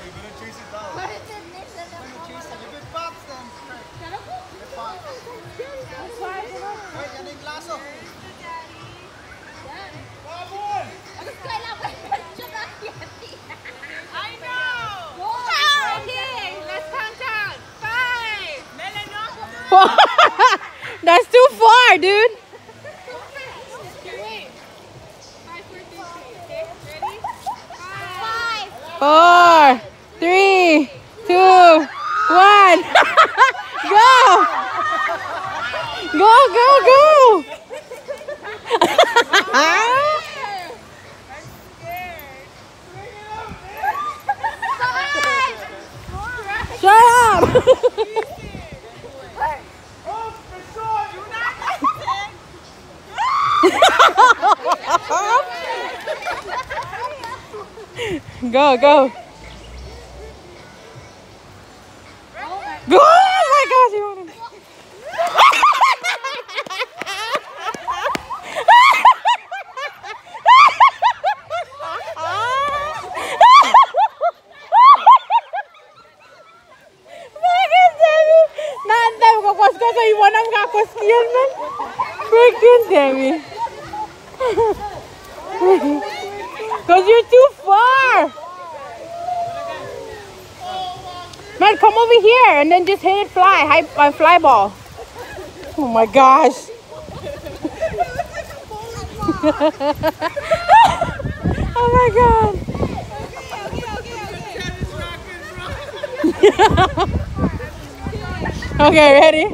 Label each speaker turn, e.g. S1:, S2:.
S1: gonna chase it down.
S2: What is it?
S1: If it pops, then it pops. Wait, yan yung laso.
S3: I know! Okay, let's count down. 5!
S4: That's too far, dude.
S3: Wait. 5, 4, 3, 2. Okay, ready? 5.
S4: 4, 3, 2, 1. Go! Go, go, go! Shut up! Go, go. Go! Oh my gosh, you want to... Freaking Demi. Because you're too far. Man, come over here and then just hit it fly ball. Oh my gosh. Oh my god. Okay, ready?